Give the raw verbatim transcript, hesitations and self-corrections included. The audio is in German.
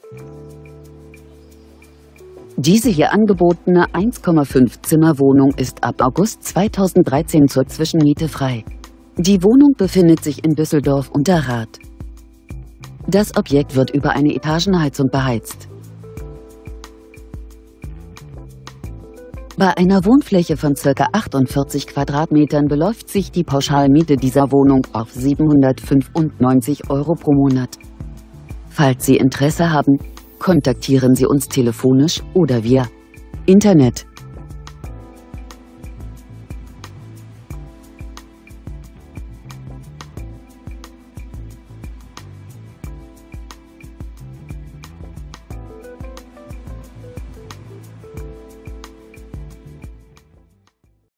Diese hier angebotene eins Komma fünf Zimmer Wohnung ist ab August zweitausenddreizehn zur Zwischenmiete frei. Die Wohnung befindet sich in Düsseldorf-Unterrath. Das Objekt wird über eine Etagenheizung beheizt. Bei einer Wohnfläche von ca. achtundvierzig Quadratmetern beläuft sich die Pauschalmiete dieser Wohnung auf siebenhundertfünfundneunzig Euro pro Monat. Falls Sie Interesse haben, kontaktieren Sie uns telefonisch oder via Internet.